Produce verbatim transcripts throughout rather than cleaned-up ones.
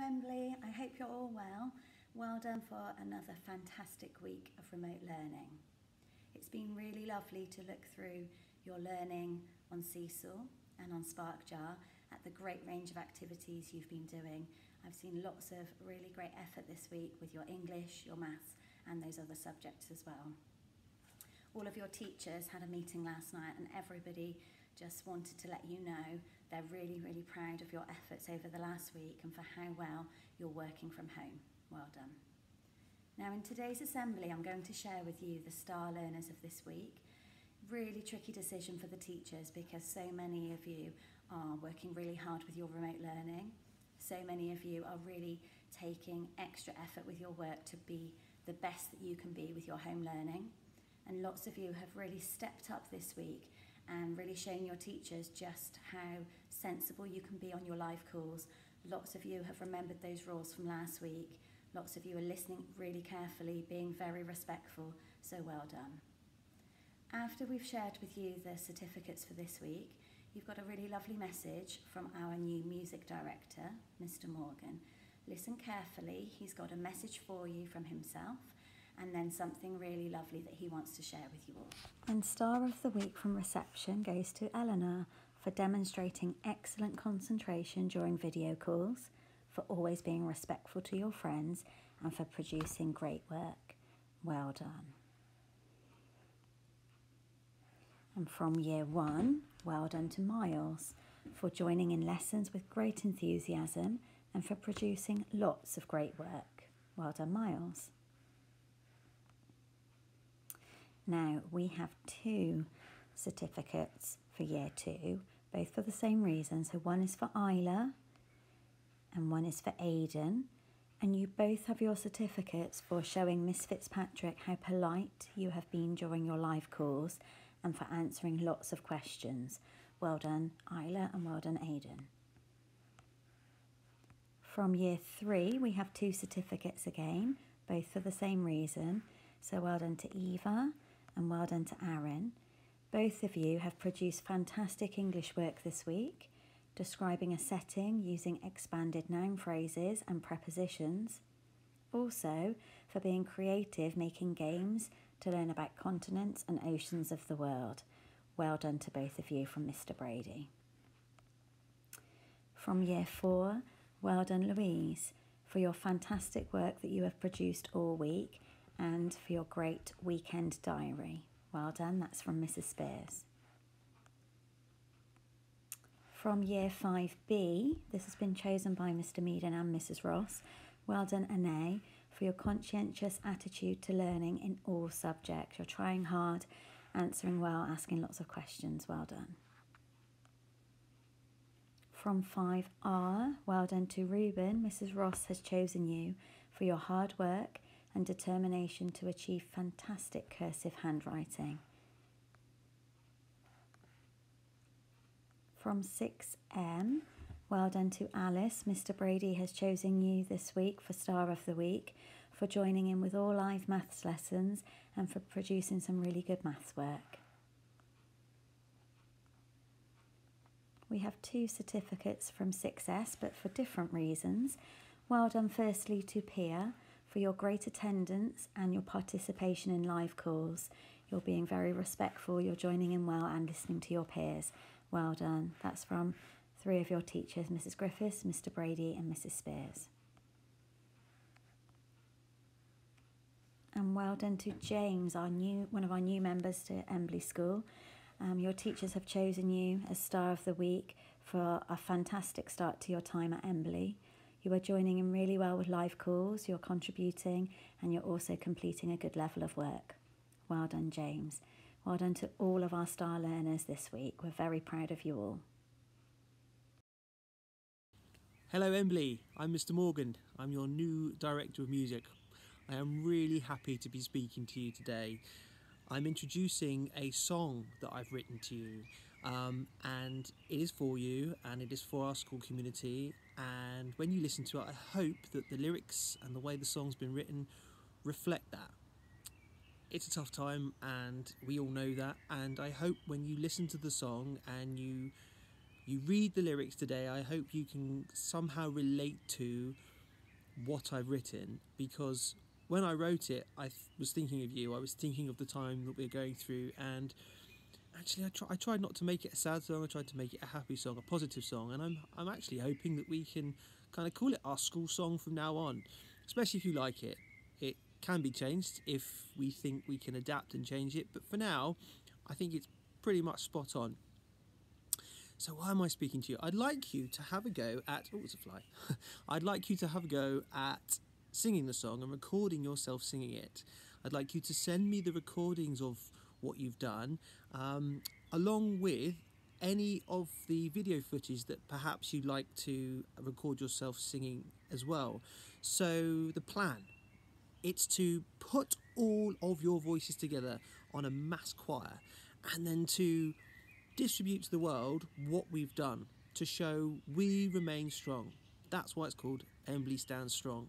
Embley, I hope you're all well. Well done for another fantastic week of remote learning. It's been really lovely to look through your learning on Seesaw and on SparkJar at the great range of activities you've been doing. I've seen lots of really great effort this week with your English, your maths and those other subjects as well. All of your teachers had a meeting last night and everybody just wanted to let you know they're really, really proud of your efforts over the last week and for how well you're working from home. Well done. Now in today's assembly, I'm going to share with you the star learners of this week. Really tricky decision for the teachers because so many of you are working really hard with your remote learning. So many of you are really taking extra effort with your work to be the best that you can be with your home learning. And lots of you have really stepped up this week and really shown your teachers just how sensible you can be on your live calls. Lots of you have remembered those rules from last week. Lots of you are listening really carefully, being very respectful, so well done. After we've shared with you the certificates for this week, you've got a really lovely message from our new music director, Mister Morgan. Listen carefully, he's got a message for you from himself, and then something really lovely that he wants to share with you all. And Star of the Week from reception goes to Eleanor for demonstrating excellent concentration during video calls, for always being respectful to your friends, and for producing great work. Well done. And from year one, well done to Miles for joining in lessons with great enthusiasm and for producing lots of great work. Well done, Miles. Now we have two certificates for year two, both for the same reason. So one is for Isla and one is for Aidan. And you both have your certificates for showing Miss Fitzpatrick how polite you have been during your live calls and for answering lots of questions. Well done, Isla, and well done, Aidan. From year three, we have two certificates again, both for the same reason. So well done to Eva and well done to Aaron. Both of you have produced fantastic English work this week, describing a setting using expanded noun phrases and prepositions. Also, for being creative, making games to learn about continents and oceans of the world. Well done to both of you from Mister Brady. From year four, well done Louise for your fantastic work that you have produced all week and for your great weekend diary. Well done, that's from Missus Spears. From year five B, this has been chosen by Mister Meaden and Missus Ross. Well done, Anae, for your conscientious attitude to learning in all subjects. You're trying hard, answering well, asking lots of questions. Well done. From five R, well done to Reuben. Missus Ross has chosen you for your hard work and determination to achieve fantastic cursive handwriting. From six M, well done to Alice. Mister Brady has chosen you this week for Star of the Week, for joining in with all live maths lessons and for producing some really good maths work. We have two certificates from six S, but for different reasons. Well done firstly to Pia for your great attendance and your participation in live calls. You're being very respectful, you're joining in well and listening to your peers. Well done. That's from three of your teachers, Missus Griffiths, Mister Brady and Missus Spears. And well done to James, our new one of our new members to Embley School. Um, your teachers have chosen you as Star of the Week for a fantastic start to your time at Embley. You are joining in really well with live calls, you're contributing, and you're also completing a good level of work. Well done, James. Well done to all of our star learners this week. We're very proud of you all. Hello Embley, I'm Mister Morgan. I'm your new Director of Music. I am really happy to be speaking to you today. I'm introducing a song that I've written to you, um, and it is for you and it is for our school community, and when you listen to it I hope that the lyrics and the way the song's been written reflect that. It's a tough time and we all know that, and I hope when you listen to the song and you you read the lyrics today, I hope you can somehow relate to what I've written, because when I wrote it, I th- was thinking of you. I was thinking of the time that we're going through, and actually, I, try, I tried not to make it a sad song. I tried to make it a happy song, a positive song, and I'm I'm actually hoping that we can kind of call it our school song from now on, especially if you like it. It can be changed if we think we can adapt and change it, but for now, I think it's pretty much spot on. So why am I speaking to you? I'd like you to have a go at... Oh, it's a fly. I'd like you to have a go at singing the song and recording yourself singing it. I'd like you to send me the recordings of what you've done, um, along with any of the video footage that perhaps you'd like to record yourself singing as well. So the plan, it's to put all of your voices together on a mass choir, and then to distribute to the world what we've done to show we remain strong. That's why it's called Embley Stands Strong.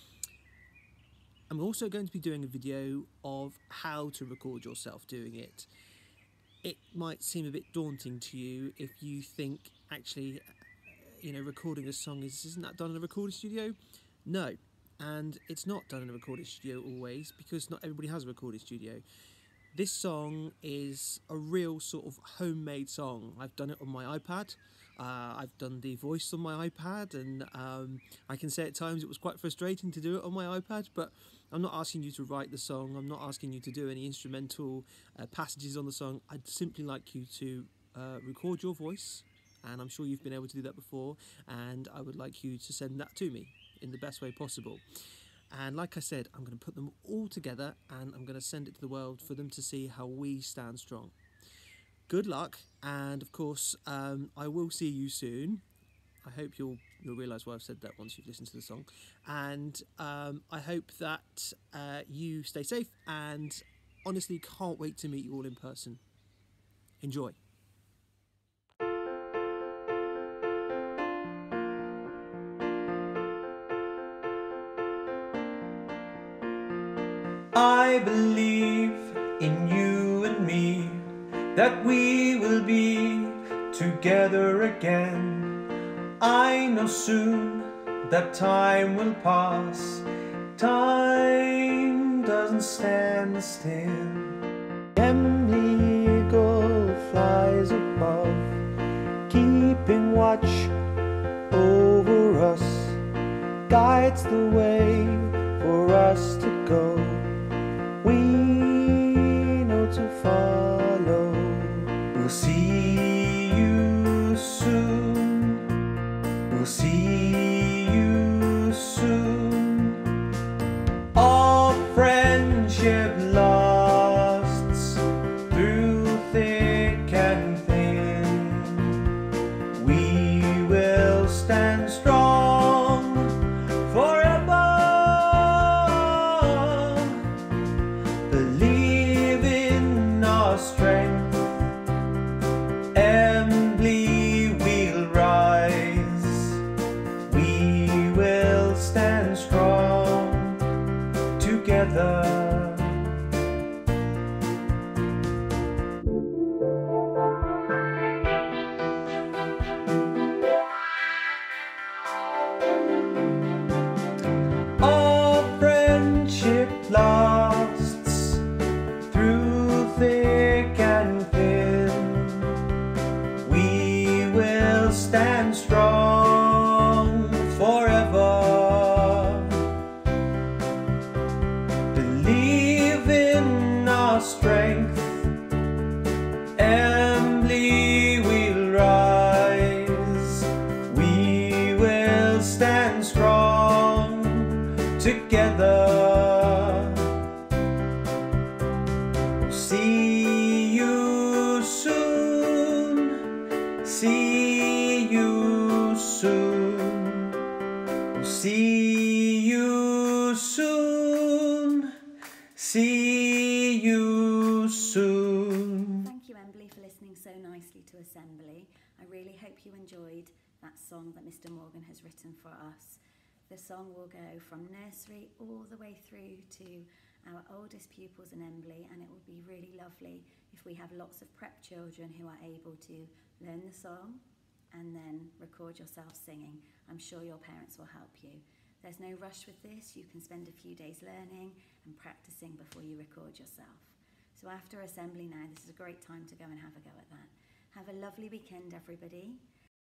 I'm also going to be doing a video of how to record yourself doing it. It might seem a bit daunting to you if you think, actually, you know, recording a song is, isn't that done in a recording studio? No, and it's not done in a recording studio always, because not everybody has a recording studio. This song is a real sort of homemade song. I've done it on my iPad. Uh, I've done the voice on my iPad, and um, I can say at times it was quite frustrating to do it on my iPad, but I'm not asking you to write the song. I'm not asking you to do any instrumental uh, passages on the song. I'd simply like you to uh, record your voice, and I'm sure you've been able to do that before, and I would like you to send that to me in the best way possible. And like I said, I'm going to put them all together and I'm going to send it to the world for them to see how we stand strong. Good luck, and of course, um, I will see you soon. I hope you'll you'll realise why I've said that once you've listened to the song. And um, I hope that uh, you stay safe, and honestly can't wait to meet you all in person. Enjoy. I believe in you and me, that we will be together again. I know soon that time will pass. Time doesn't stand still. Embley eagle flies above, keeping watch over us, guides the way for us to go. We know to follow. We'll see you soon. We'll see you soon. Our friendship lasts through thick and thin. We will stand strong forever. Believe in our strength, Embley we'll rise. We will stand strong together. Our friendship lasts through thick and thin. We will stand strong forever. Believe in our strength, Embley we'll rise. We will stand strong together. See you soon. See you soon. See you soon. See you soon. Thank you, Embley, for listening so nicely to Assembly. I really hope you enjoyed that song that Mister Morgan has written for us. The song will go from nursery all the way through to our oldest pupils in Embley, and it will be really lovely if we have lots of prep children who are able to learn the song and then record yourself singing. I'm sure your parents will help you. There's no rush with this. You can spend a few days learning and practicing before you record yourself. So after assembly now, this is a great time to go and have a go at that. Have a lovely weekend, everybody,